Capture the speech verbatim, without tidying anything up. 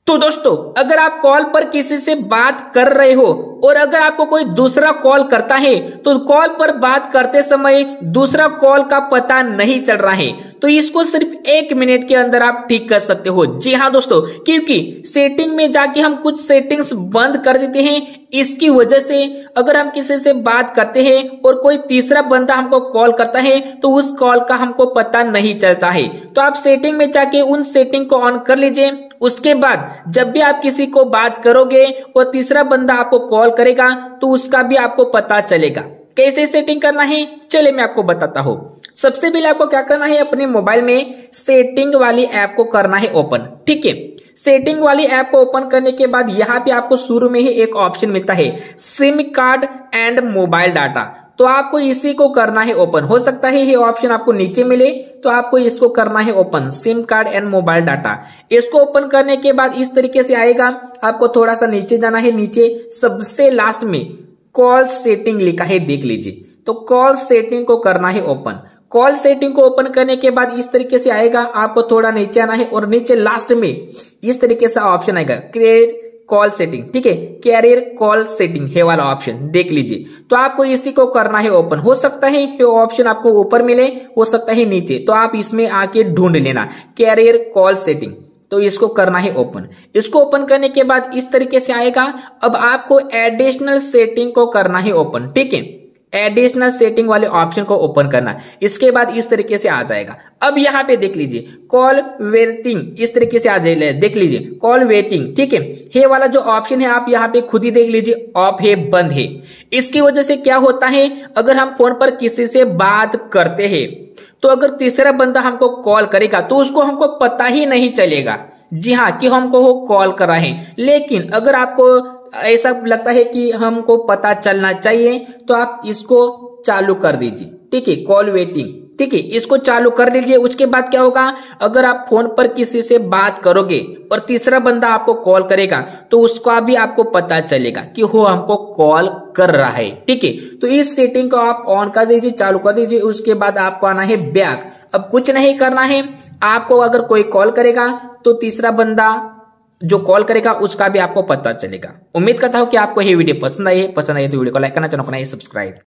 तो दोस्तों, अगर आप कॉल पर किसी से बात कर रहे हो और अगर आपको कोई दूसरा कॉल करता है तो कॉल पर बात करते समय दूसरा कॉल का पता नहीं चल रहा है, तो इसको सिर्फ एक मिनट के अंदर आप ठीक कर सकते हो। जी हाँ दोस्तों, क्योंकि सेटिंग में जाके हम कुछ सेटिंग्स बंद कर देते हैं। इसकी वजह से अगर हम किसी से बात करते हैं और कोई तीसरा बंदा हमको कॉल करता है तो उस कॉल का हमको पता नहीं चलता है। तो आप सेटिंग में जाके उन सेटिंग को ऑन कर लीजिए। उसके बाद जब भी आप किसी को बात करोगे और तीसरा बंदा आपको कॉल करेगा तो उसका भी आपको पता चलेगा। कैसे सेटिंग करना है चलिए मैं आपको बताता हूं। सबसे पहले आपको क्या करना है, अपने मोबाइल में सेटिंग वाली ऐप को करना है ओपन। ठीक है, सेटिंग वाली ऐप को ओपन करने के बाद यहाँ पे आपको शुरू में ही एक ऑप्शन मिलता है SIM card and mobile data. तो आपको इसी को करना है ओपन। हो सकता है ये ऑप्शन आपको नीचे मिले, तो आपको इसको करना है open, SIM card and mobile data. इसको ओपन करने के बाद इस तरीके से आएगा। आपको थोड़ा सा नीचे जाना है, नीचे सबसे लास्ट में कॉल सेटिंग लिखा है, देख लीजिए। तो कॉल सेटिंग को करना है ओपन। कॉल सेटिंग को ओपन करने के बाद इस तरीके से आएगा। आपको थोड़ा नीचे आना है और नीचे लास्ट में इस तरीके से ऑप्शन आएगा क्रिएट कॉल सेटिंग। ठीक है, कैरियर कॉल सेटिंग है वाला ऑप्शन, देख लीजिए। तो आपको इसी को करना है ओपन। हो सकता है ये ऑप्शन आपको ऊपर मिले, हो सकता है नीचे, तो आप इसमें आके ढूंढ लेना कैरियर कॉल सेटिंग। तो इसको करना है ओपन। इसको ओपन करने के बाद इस तरीके से आएगा। अब आपको एडिशनल सेटिंग को करना है ओपन। ठीक है, एडिशनल सेटिंग वाले ऑप्शन को ओपन करना। इसके बाद इस तरीके से आ जाएगा। अब यहाँ पे देख लीजिए कॉल वेटिंग, इस तरीके से आ जाए, देख लीजिए कॉल वेटिंग। ठीक है, ये वाला जो ऑप्शन है आप यहाँ पे खुद ही देख लीजिए ऑफ है, बंद है। इसकी वजह से क्या होता है, अगर हम फोन पर किसी से बात करते हैं तो अगर तीसरा बंदा हमको कॉल करेगा तो उसको हमको पता ही नहीं चलेगा, जी हाँ, कि हमको वो कॉल कर रहा है। लेकिन अगर आपको ऐसा लगता है कि हमको पता चलना चाहिए तो आप इसको चालू कर दीजिए। ठीक है, कॉल वेटिंग। ठीक है, इसको चालू कर लीजिए। उसके बाद क्या होगा, अगर आप फोन पर किसी से बात करोगे और तीसरा बंदा आपको कॉल करेगा तो उसका भी आपको पता चलेगा कि वो हमको कॉल कर रहा है। ठीक है, तो इस सेटिंग को आप ऑन कर दीजिए, चालू कर दीजिए। उसके बाद आपको आना है बैक। अब कुछ नहीं करना है आपको। अगर कोई कॉल करेगा तो तीसरा बंदा जो कॉल करेगा उसका भी आपको पता चलेगा। उम्मीद करता हूं कि आपको ये वीडियो पसंद आई है। पसंद आई तो वीडियो को लाइक करना, चैनल को सब्सक्राइब।